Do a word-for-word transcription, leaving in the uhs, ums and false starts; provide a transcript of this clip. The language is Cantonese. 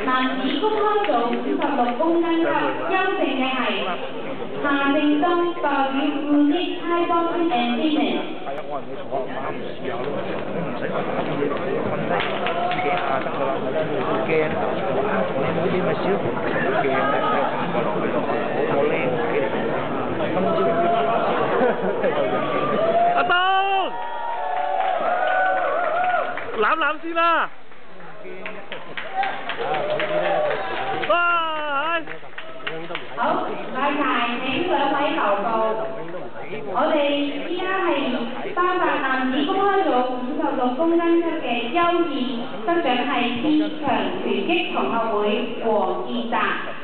男子公開組五十六公斤級優勝嘅係夏正東代表富益 Thai Boxing and Fitness。係啊，我人哋坐啱試下咯，你唔使話瞓低自己下得㗎啦，好驚，你好似咪小朋友咁驚咧，你瞓過落去咯，我僆仔嚟嘅，今朝阿東，攬攬先啦。哇！好，唔該晒，請兩位留步。我哋依家係包辦男子公開組五十六公斤級嘅優異，得獎係志強拳擊同學會黃建澤。